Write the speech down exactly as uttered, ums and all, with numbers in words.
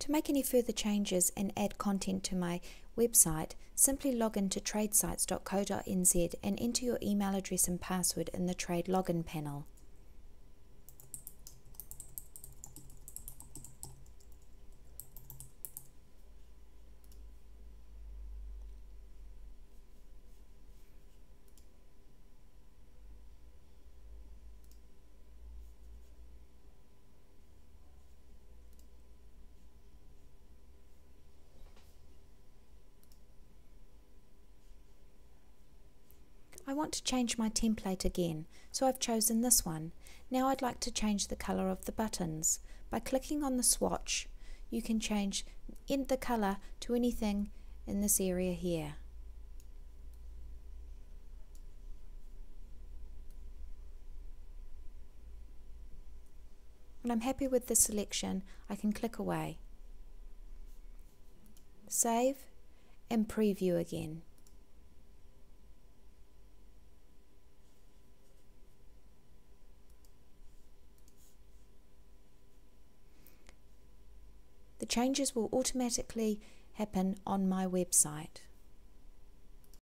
To make any further changes and add content to my website, simply log into tradesites dot co dot n z and enter your email address and password in the Trade Login panel. I want to change my template again, so I've chosen this one. Now I'd like to change the colour of the buttons. By clicking on the swatch, you can change in the colour to anything in this area here. When I'm happy with the selection, I can click away, save and preview again. The changes will automatically happen on my website.